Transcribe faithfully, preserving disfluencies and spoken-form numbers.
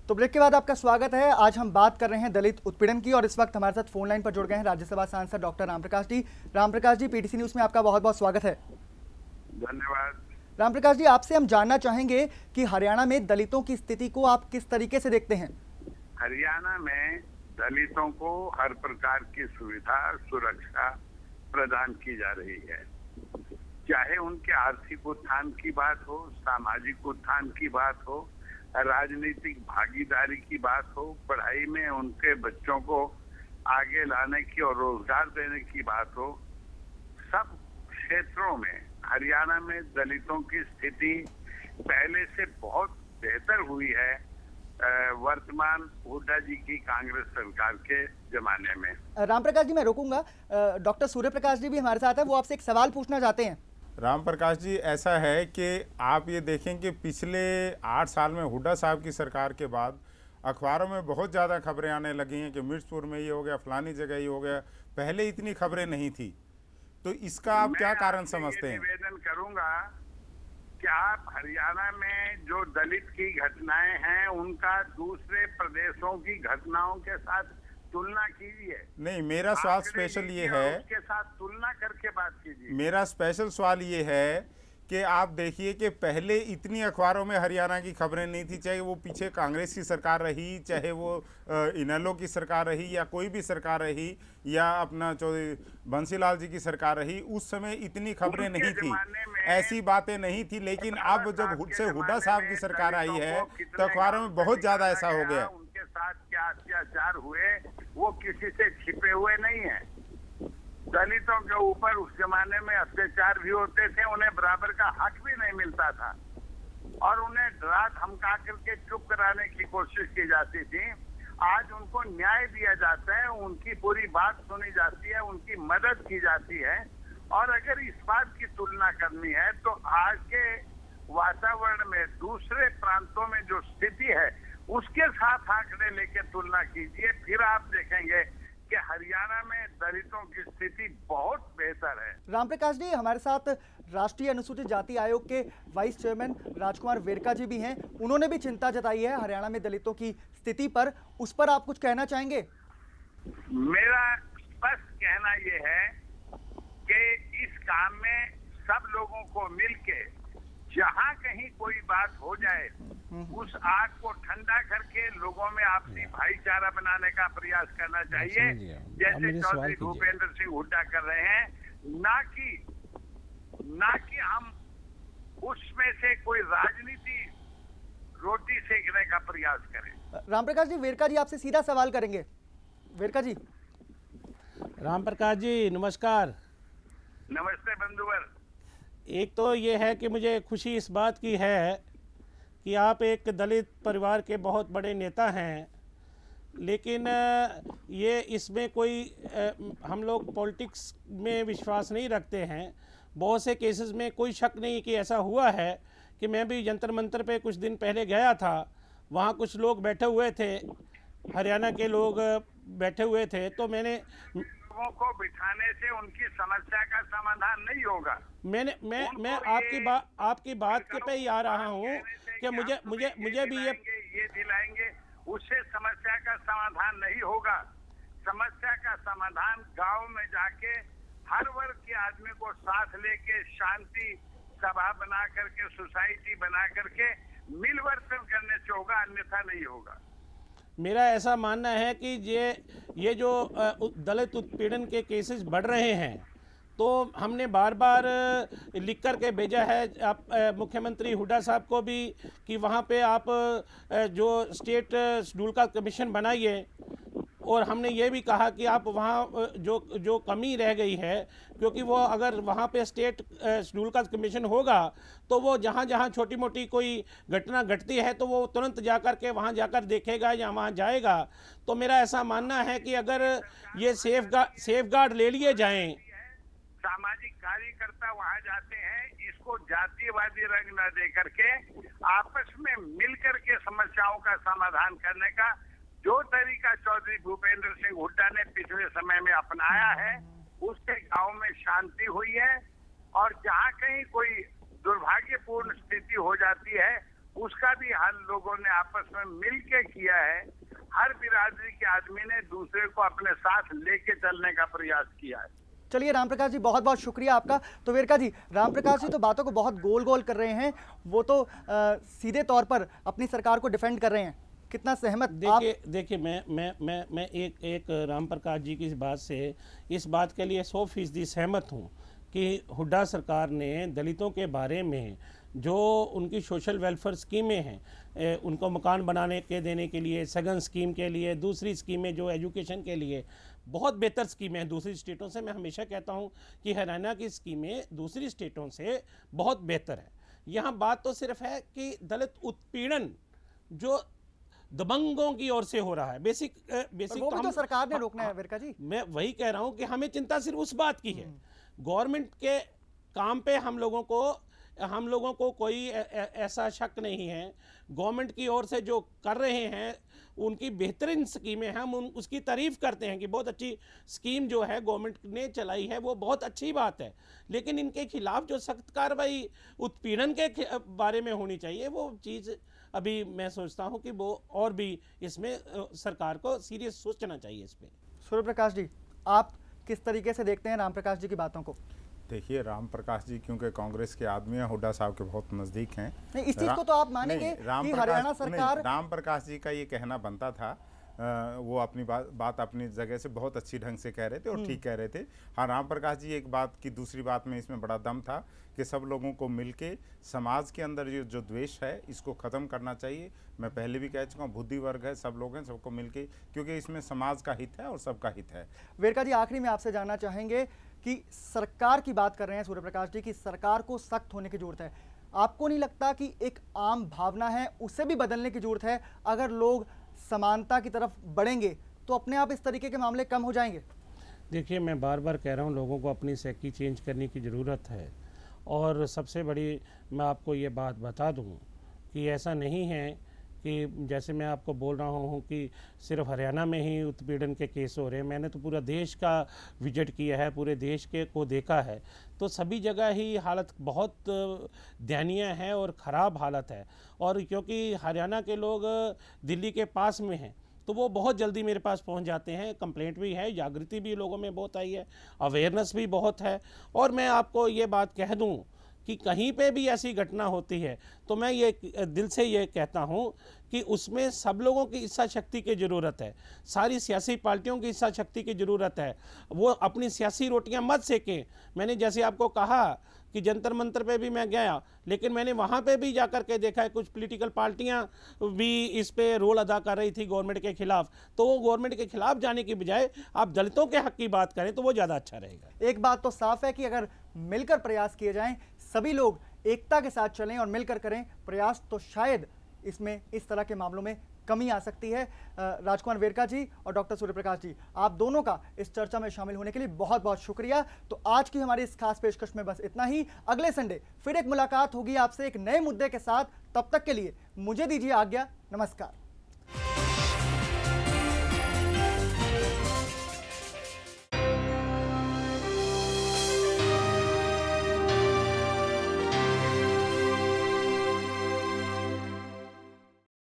तो ब्रेक के बाद आपका स्वागत है। आज हम बात कर रहे हैं दलित उत्पीड़न की और इस वक्त हमारे साथ फोन लाइन पर जुड़ गए हैं राज्यसभा सांसद doctor Ramprakash ji. Ramprakash ji, PTC news में आपका बहुत बहुत स्वागत है। धन्यवाद। रामप्रकाश जी, आपसे हम जानना चाहेंगे कि हरियाणा में दलितों की स्थिति को आप किस तरीके से देखते हैं? हरियाणा में दलितों को हर प्रकार की सुविधा सुरक्षा प्रदान की जा रही है, चाहे उनके आर्थिक उत्थान की बात हो, सामाजिक उत्थान की बात हो, राजनीतिक भागीदारी की बात हो, पढ़ाई में उनके बच्चों को आगे लाने की और रोजगार देने की बात हो। सब क्षेत्रों में हरियाणा में दलितों की स्थिति पहले से बहुत बेहतर हुई है वर्तमान हुड्डा जी की कांग्रेस सरकार के जमाने में। रामप्रकाश जी, मैं रोकूंगा। डॉक्टर सूर्य प्रकाश जी भी हमारे साथ है, वो आपसे एक सवाल पूछना चाहते हैं। राम प्रकाश जी, ऐसा है कि आप ये देखें कि पिछले आठ साल में हुड्डा साहब की सरकार के बाद अखबारों में बहुत ज़्यादा खबरें आने लगी हैं कि मिर्चपुर में ये हो गया, फलानी जगह ये हो गया। पहले इतनी खबरें नहीं थी, तो इसका आप क्या कारण समझते हैं? निवेदन करूंगा कि आप हरियाणा में जो दलित की घटनाएं हैं उनका दूसरे प्रदेशों की घटनाओं के साथ तुलना कीजिए। नहीं, मेरा सवाल स्पेशल ये है, उसके साथ तुलना करके बात कीजिए। मेरा स्पेशल सवाल ये है कि आप देखिए कि पहले इतनी अखबारों में हरियाणा की खबरें नहीं थी, चाहे वो पीछे कांग्रेस की सरकार रही, चाहे वो इनेलो की सरकार रही या कोई भी सरकार रही या अपना चौधरी बंसीलाल जी की सरकार रही, उस समय इतनी खबरें नहीं थी, ऐसी बातें नहीं थी। लेकिन अब जब से हुड्डा साहब की सरकार आई है तो अखबारों में बहुत ज़्यादा ऐसा हो गया। उनके साथ क्या अत्याचार हुए वो किसी से छिपे हुए नहीं है। दलितों के ऊपर उस जमाने में अत्याचार भी होते थे, उन्हें बराबर का हक भी नहीं मिलता था और उन्हें डरा धमका करके चुप कराने की कोशिश की जाती थी। आज उनको न्याय दिया जाता है, उनकी पूरी बात सुनी जाती है, उनकी मदद की जाती है। और अगर इस बात की तुलना करनी है तो आज के वातावरण में दूसरे प्रांतों में जो स्थिति है उसके साथ आंकड़े लेके तुलना कीजिए, फिर आप देखेंगे कि हरियाणा में दलितों की स्थिति बहुत बेहतर है। रामप्रकाश जी, हमारे साथ राष्ट्रीय अनुसूचित जाति आयोग के वाइस चेयरमैन राजकुमार वेरका जी भी हैं। उन्होंने भी चिंता जताई है हरियाणा में दलितों की स्थिति पर। उस पर आप कुछ कहना चाहेंगे? मेरा स्पष्ट कहना यह है कि इस काम में सब लोगों को मिलके जहां कहीं कोई बात हो जाए उस आग को ठंडा करके लोगों में आपसी भाईचारा बनाने का प्रयास करना चाहिए, जैसे चौधरी भूपेंद्र सिंह हुड्डा कर रहे हैं। ना कि ना कि हम उसमें से कोई राजनीति रोटी सेकने का प्रयास करें। रामप्रकाश जी, वेरका जी आपसे सीधा सवाल करेंगे। वेरका जी। रामप्रकाश जी नमस्कार। नमस्ते बंधुवर। एक तो ये है कि मुझे खुशी इस बात की है कि आप एक दलित परिवार के बहुत बड़े नेता हैं, लेकिन ये इसमें कोई हम लोग पॉलिटिक्स में विश्वास नहीं रखते हैं। बहुत से केसेस में कोई शक नहीं कि ऐसा हुआ है कि मैं भी जंतर मंतर पे कुछ दिन पहले गया था, वहाँ कुछ लोग बैठे हुए थे, हरियाणा के लोग बैठे हुए थे, तो मैंने लोगों को बिठाने से उनकी समस्या का समाधान नहीं होगा। मैंने मैं मैं आपकी बात आपकी बात के पे ही आ रहा हूँ कि मुझे मुझे मुझे भी ये ये दिलाएंगे, उससे समस्या का समाधान नहीं होगा। समस्या का समाधान गांव में जाके हर वर्ग के आदमी को साथ लेके शांति सभा बना करके, सोसाइटी बना करके मिलवर्तन करने से होगा, अन्यथा नहीं होगा। मेरा ऐसा मानना है कि ये ये जो दलित उत्पीड़न के केसेस बढ़ रहे हैं, तो हमने बार बार लिख कर के भेजा है आप मुख्यमंत्री हुड्डा साहब को भी कि वहाँ पे आप जो स्टेट शेड्यूल का कमीशन बनाइए, और हमने ये भी कहा कि आप वहाँ जो जो कमी रह गई है, क्योंकि वो अगर वहाँ पे स्टेट शेड्यूल का कमीशन होगा तो वो जहाँ जहाँ छोटी मोटी कोई घटना घटती है तो वो तुरंत जाकर के वहाँ जाकर देखेगा या वहाँ जाएगा। तो मेरा ऐसा मानना है कि अगर ये सेफ गार्ड सेफ गार्ड ले लिए जाएं, सामाजिक कार्यकर्ता वहाँ जाते हैं, इसको जातिवादी रंग न दे करके आपस में मिलकर के समस्याओं का समाधान करने का जो तरीका चौधरी भूपेंद्र सिंह हुड्डा ने पिछले समय में अपनाया है, उससे गांव में शांति हुई है। और जहां कहीं कोई दुर्भाग्यपूर्ण स्थिति हो जाती है उसका भी हल लोगों ने आपस में मिल के किया है। हर बिरादरी के आदमी ने दूसरे को अपने साथ लेके चलने का प्रयास किया है। चलिए रामप्रकाश जी, बहुत बहुत शुक्रिया आपका। तो वेरका जी, रामप्रकाश जी तो बातों को बहुत गोल गोल कर रहे हैं, वो तो आ, सीधे तौर पर अपनी सरकार को डिफेंड कर रहे हैं। कितना सहमत? देखिए देखिए मैं मैं मैं मैं एक एक रामप्रकाश जी की इस बात से इस बात के लिए सौ फीसदी सहमत हूँ कि हुड्डा सरकार ने दलितों के बारे में जो उनकी सोशल वेलफेयर स्कीमें हैं, उनको मकान बनाने के देने के लिए, सगन स्कीम के लिए, दूसरी स्कीमें जो एजुकेशन के लिए बहुत बेहतर स्कीमें हैं दूसरी स्टेटों से। मैं हमेशा कहता हूं कि हरियाणा की स्कीमें दूसरी स्टेटों से बहुत बेहतर है। यहाँ बात तो सिर्फ है कि दलित उत्पीड़न जो दबंगों की ओर से हो रहा है, बेसिक बेसिक वो भी तो सरकार ने रोकना है विरका जी। मैं वही कह रहा हूं कि हमें चिंता सिर्फ उस बात की है। गवर्नमेंट के काम पे हम लोगों को हम लोगों को कोई ऐसा शक नहीं है। गवर्नमेंट की ओर से जो कर रहे हैं उनकी बेहतरीन स्कीमें हैं, हम उन उसकी तारीफ करते हैं कि बहुत अच्छी स्कीम जो है गवर्नमेंट ने चलाई है, वो बहुत अच्छी बात है। लेकिन इनके खिलाफ जो सख्त कार्रवाई उत्पीड़न के बारे में होनी चाहिए, वो चीज़ अभी मैं सोचता हूं कि वो और भी इसमें सरकार को सीरियस सोचना चाहिए इस पर। सूर्य प्रकाश जी, आप किस तरीके से देखते हैं रामप्रकाश जी की बातों को? देखिए, रामप्रकाश जी क्योंकि कांग्रेस के आदमी हैं, हुड्डा साहब के बहुत नज़दीक हैं। नहीं, इस चीज को तो आप मानेंगे कि हरियाणा सरकार, रामप्रकाश जी का ये कहना बनता था। आ, वो अपनी बात बात अपनी जगह से बहुत अच्छी ढंग से कह रहे थे और ठीक कह रहे थे। हाँ, रामप्रकाश जी एक बात की दूसरी बात में इसमें बड़ा दम था कि सब लोगों को मिलके समाज के अंदर जो जो द्वेष है इसको ख़त्म करना चाहिए। मैं पहले भी कह चुका हूँ, बुद्धि वर्ग है, सब लोग हैं, सबको मिलके, क्योंकि इसमें समाज का हित है और सबका हित है। वेरका जी, आखिरी में आपसे जानना चाहेंगे कि सरकार की बात कर रहे हैं सूर्य प्रकाश जी कि सरकार को सख्त होने की जरूरत है। आपको नहीं लगता कि एक आम भावना है उसे भी बदलने की जरूरत है? अगर लोग समानता की तरफ बढ़ेंगे तो अपने आप इस तरीके के मामले कम हो जाएंगे। देखिए, मैं बार बार कह रहा हूँ, लोगों को अपनी साइकी चेंज करने की ज़रूरत है। और सबसे बड़ी मैं आपको ये बात बता दूँ कि ऐसा नहीं है कि जैसे मैं आपको बोल रहा हूँ कि सिर्फ हरियाणा में ही उत्पीड़न के केस हो रहे हैं। मैंने तो पूरा देश का विजिट किया है, पूरे देश के को देखा है, तो सभी जगह ही हालत बहुत दयनीय है और ख़राब हालत है। और क्योंकि हरियाणा के लोग दिल्ली के पास में हैं तो वो बहुत जल्दी मेरे पास पहुंच जाते हैं। कंप्लेंट भी है, जागृति भी लोगों में बहुत आई है, अवेयरनेस भी बहुत है। और मैं आपको ये बात कह दूं कि कहीं पे भी ऐसी घटना होती है तो मैं ये दिल से ये कहता हूँ कि उसमें सब लोगों की इच्छा शक्ति की ज़रूरत है, सारी सियासी पार्टियों की इच्छा शक्ति की ज़रूरत है। वो अपनी सियासी रोटियां मत सेकें। मैंने जैसे आपको कहा कि जंतर मंतर पे भी मैं गया, लेकिन मैंने वहाँ पे भी जाकर के देखा है कुछ पॉलिटिकल पार्टियाँ भी इस पे रोल अदा कर रही थी गवर्नमेंट के खिलाफ। तो वो गवर्नमेंट के खिलाफ जाने की बजाय आप दलितों के हक की बात करें तो वो ज़्यादा अच्छा रहेगा। एक बात तो साफ है कि अगर मिलकर प्रयास किए जाएं, सभी लोग एकता के साथ चलें और मिलकर करें प्रयास, तो शायद इसमें इस तरह के मामलों में कमी आ सकती है। राजकुमार वेरका जी और डॉक्टर सूर्य प्रकाश जी, आप दोनों का इस चर्चा में शामिल होने के लिए बहुत बहुत शुक्रिया। तो आज की हमारी इस खास पेशकश में बस इतना ही। अगले संडे फिर एक मुलाकात होगी आपसे एक नए मुद्दे के साथ। तब तक के लिए मुझे दीजिए आज्ञा। नमस्कार।